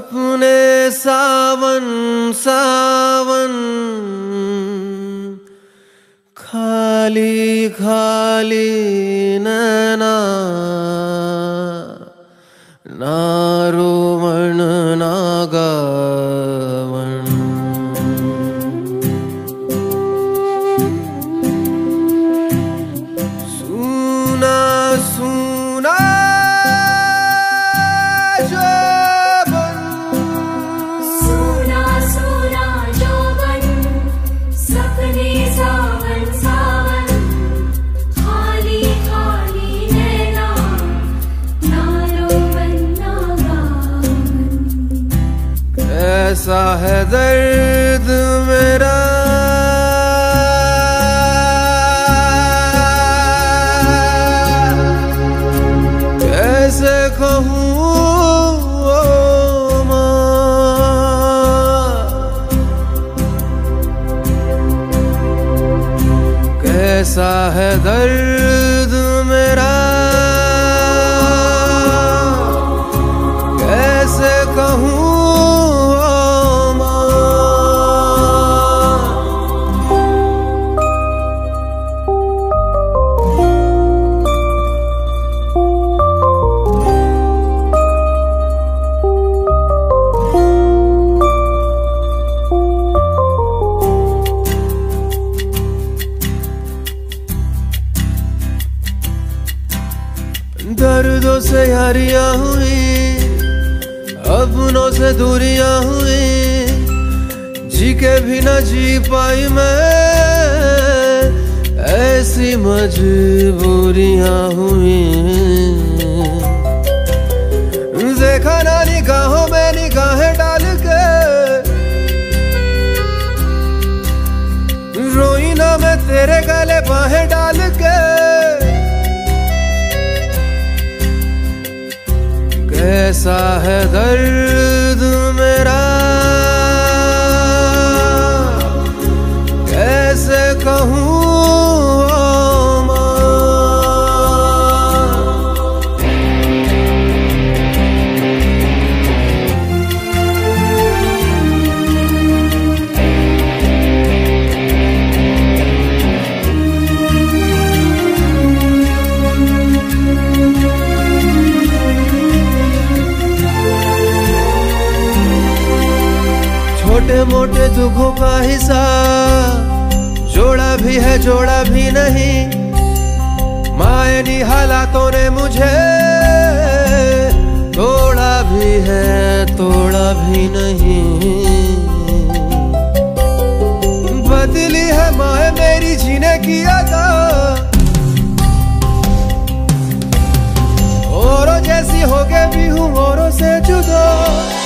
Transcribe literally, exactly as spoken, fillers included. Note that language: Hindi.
अपने सावन सावन खाली खाली नैना, ना रोमन ना गावन। सुना सुना ऐसा है दर्द मेरा, कैसे कहूँ ओ माँ, कैसा है दर्द मेरा, कैसे कहूँ। दर्दों से यारियां हुई, अपनों से दूरियां हुई, जी के भी न जी पाई मैं, ऐसी मजबूरियां हुई। देखा ना निगाहों में निगाहें डाल के, रोई ना मैं तेरे गले बाहें डाल के, कैसा है दर्द मेरा, कैसे कहूँ ओ माँ। छोटे मोटे दुखों का हिसाब जोड़ा भी है जोड़ा भी नहीं, मायनी हालातों ने मुझे तोड़ा भी है तोड़ा भी नहीं। बदली है माए मेरी जीने की आदत, औरों जैसी हो गए भी हूँ औरों से जुदा।